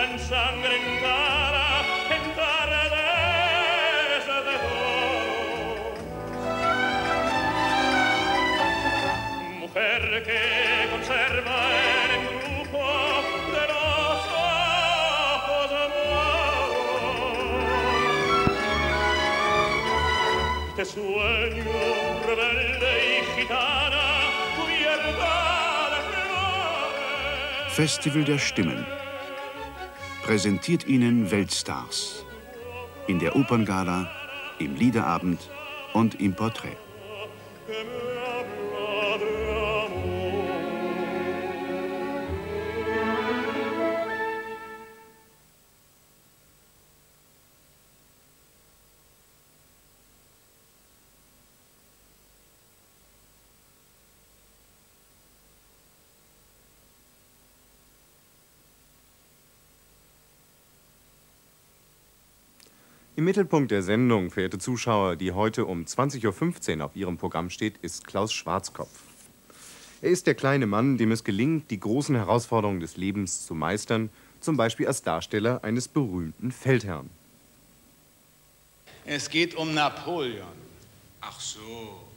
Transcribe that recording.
ensangrentada en tardes de dolor. Mujer que conserva el embrujo de los ojos morados. Este sueño rebelde y gitana cubierta de flores. Festival der Stimmen präsentiert Ihnen Weltstars in der Operngala, im Liederabend und im Porträt. Im Mittelpunkt der Sendung, verehrte Zuschauer, die heute um 20:15 Uhr auf Ihrem Programm steht, ist Klaus Schwarzkopf. Er ist der kleine Mann, dem es gelingt, die großen Herausforderungen des Lebens zu meistern, zum Beispiel als Darsteller eines berühmten Feldherrn. Es geht um Napoleon. Ach so.